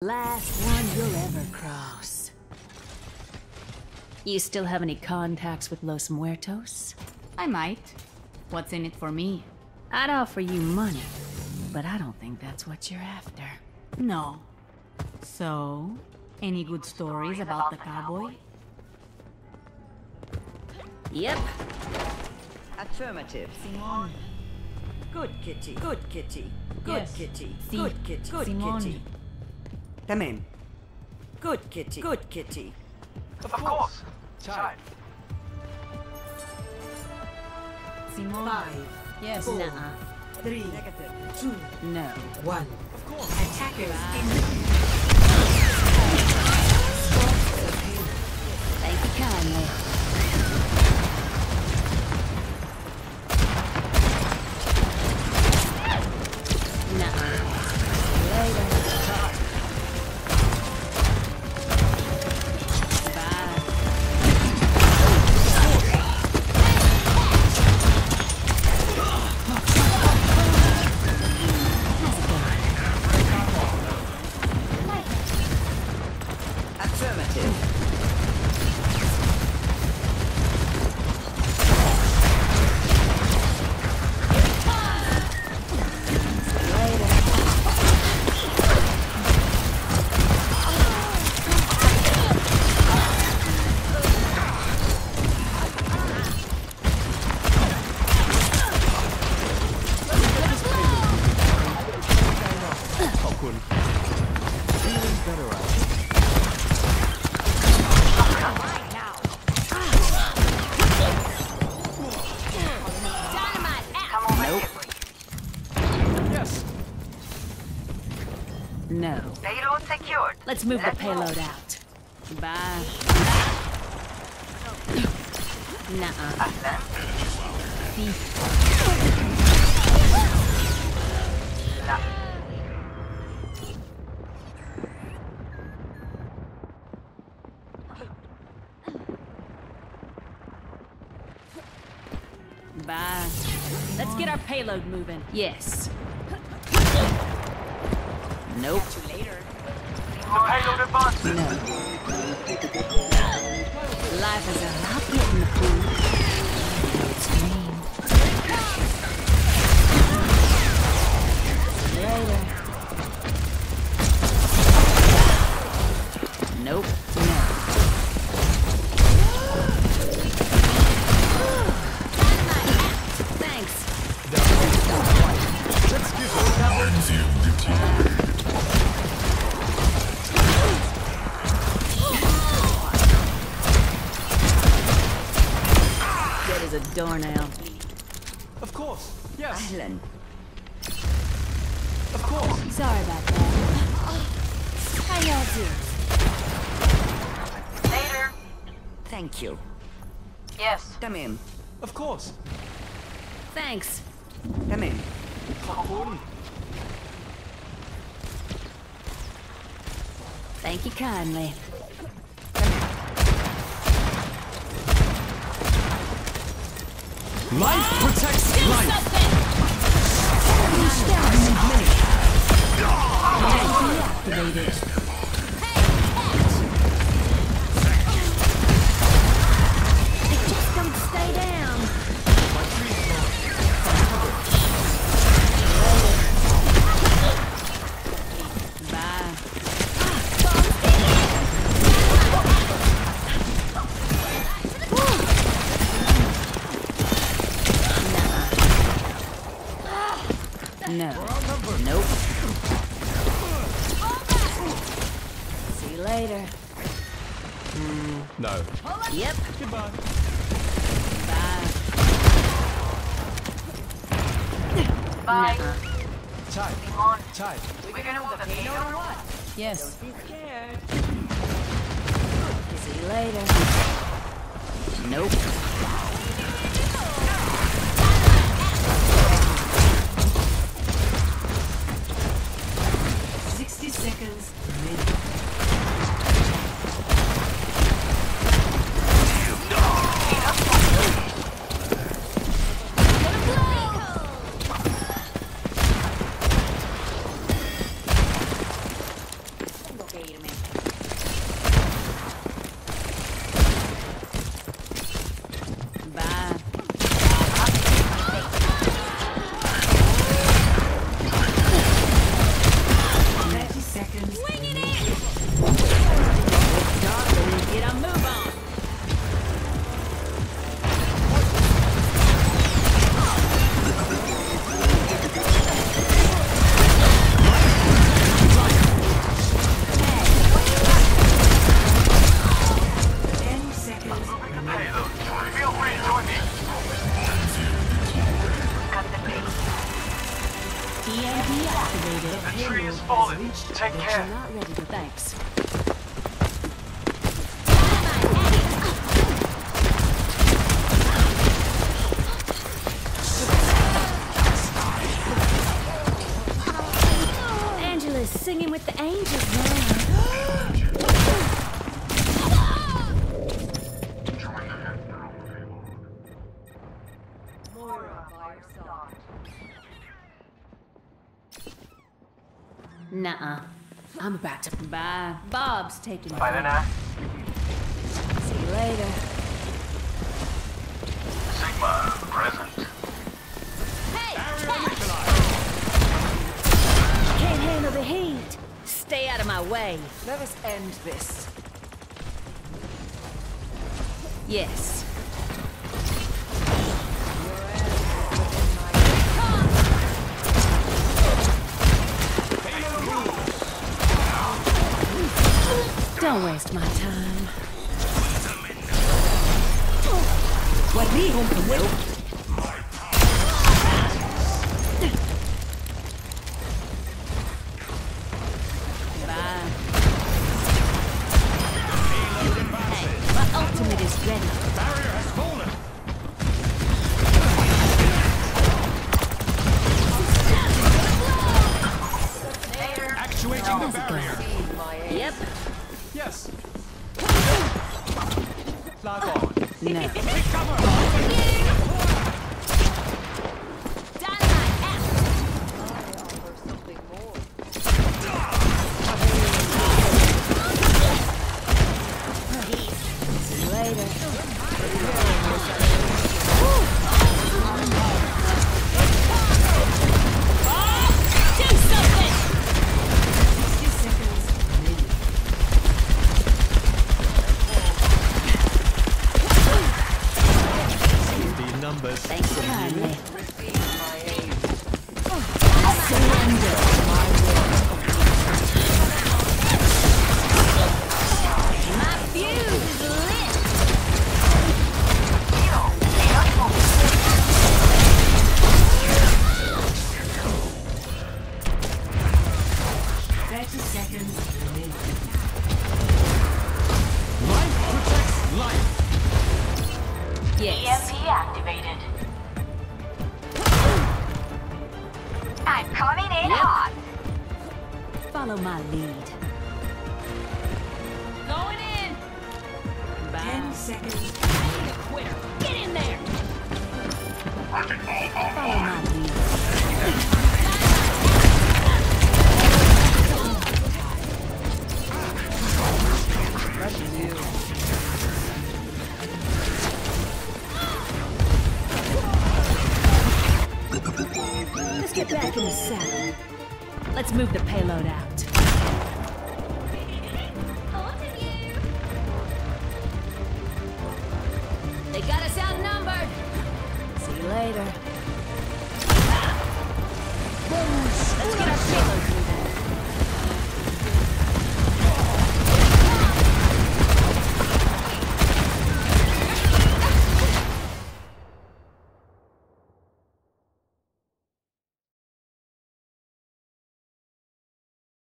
Last one you'll ever cross. You still have any contacts with Los Muertos? I might. What's in it for me? I'd offer you money, but I don't think that's what you're after. No. So, any good stories about the cowboy? Yep. Affirmative. Simon. Good kitty. Good kitty. Good Yes. kitty. Si. Good kitty. Good Simon. kitty. Tamam. Good kitty. Good kitty. Of course. Child. Simon. 5, Yes. 4, Nuh-uh. 3, 2, No. 1. Of course. Attackers Thank you kindly. Nuh-uh. Later. Bye. Affirmative. Feeling better out. Yes. No. Payload secured. Let's move the payload out. Bye. Nuh-uh. Bye. Let's get our payload moving. Yes. Nope. The payload advances. No. Life is about getting the food. It's green. Later. Nope. No. Thanks. Let's give it Dead as a doornail. Of course. Yes. Ahlan. Of course. Sorry about that. How y'all doing? Later. Thank you. Yes. Tamam. Of course. Thanks. Tamam. Popcorn. Thank you kindly. Life protects life. Deactivated. It just don't stay down. Bye. No. Nope. See you later. No. Yep. Goodbye. Bye. Bye. Nuh-uh. Chai. On. Chai. We're gonna move the payload or what? Yes. Be scared. See you later. Nope. Seconds. seconds. Swing it in! Darling, get a move on! Feel free to join me. Cut the pace. EMP activated. The tree is fallen. Take But care. you're not ready to thanks. Angela's singing with the angels now. Nuh-uh. I'm about to bye. Bob's taking me. Bye, Nana. See you later. Sigma, present. Can't handle the heat. Stay out of my way. Let us end this. Yes. Don't waste my time. وريهم قوتك. Bye. Hey, my ultimate is ready. Barrier has fallen. Actuating the barrier. Yep. Yes. Flag on. No. Recover. Dynamite out. See you later. Do something. The numbers. Thanks kindly. Surrender. My fuse is lit. 30 seconds remaining. Life protects life. Yes. EMP activated. I'm coming in Yep. hot. Follow my lead. Going in! 10 seconds. Quitter! Get in there! Follow my lead. Let's get back in the saddle. Let's move the payload out. They got us outnumbered. See you later.